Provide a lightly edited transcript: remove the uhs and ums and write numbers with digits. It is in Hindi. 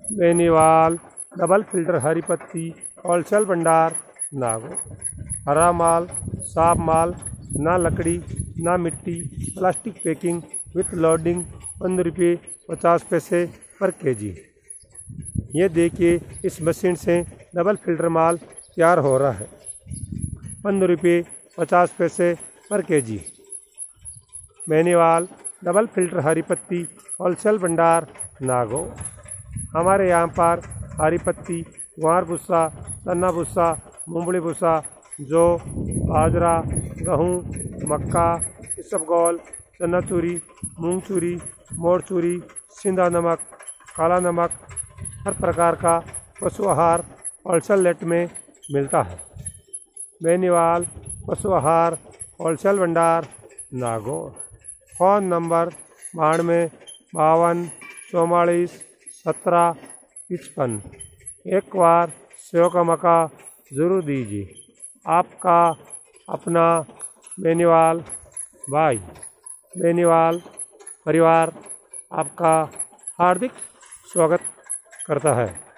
बेनीवाल डबल फिल्टर हरी पत्ती होलसेल भंडार नागौर। हरा माल, साफ माल, ना लकड़ी ना मिट्टी, प्लास्टिक पैकिंग विथ लोडिंग, 15 रुपये 50 पैसे पर केजी। ये देखिए इस मशीन से डबल फिल्टर माल तैयार हो रहा है। 15 रुपये 50 पैसे पर केजी। बेनीवाल डबल फिल्टर हरी पत्ती होलसेल भंडार नागौर। हमारे यहाँ पर हरी पत्ती, ग्वार भूसा, चना भूसा, मूंगफली भूसा, जौ, बाजरा, गेहूँ, मक्का, इसबगोल, चना चूरी, मूंग चूरी, मोड़ चूरी, सिंधा नमक, काला नमक, हर प्रकार का पशु आहार होलसेल रेट में मिलता है। बेनीवाल पशु आहार होलसेल भंडार नागौर। Phone number 92 52 44 17 55। एक बार सेवा का मौका ज़रूर दीजिए। आपका अपना बेनीवाल भाई, बेनीवाल परिवार आपका हार्दिक स्वागत करता है।